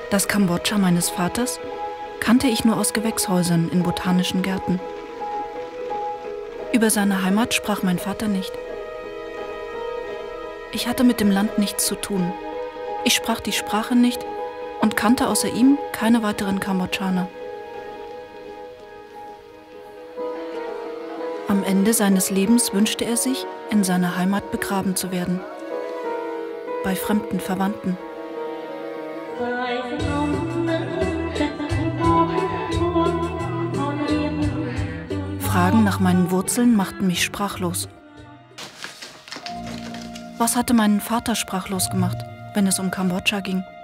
Das Kambodscha meines Vaters kannte ich nur aus Gewächshäusern in botanischen Gärten. Über seine Heimat sprach mein Vater nicht. Ich hatte mit dem Land nichts zu tun. Ich sprach die Sprache nicht und kannte außer ihm keine weiteren Kambodschaner. Am Ende seines Lebens wünschte er sich, in seiner Heimat begraben zu werden. Bei fremden Verwandten. Fragen nach meinen Wurzeln machten mich sprachlos. Was hatte meinen Vater sprachlos gemacht, wenn es um Kambodscha ging?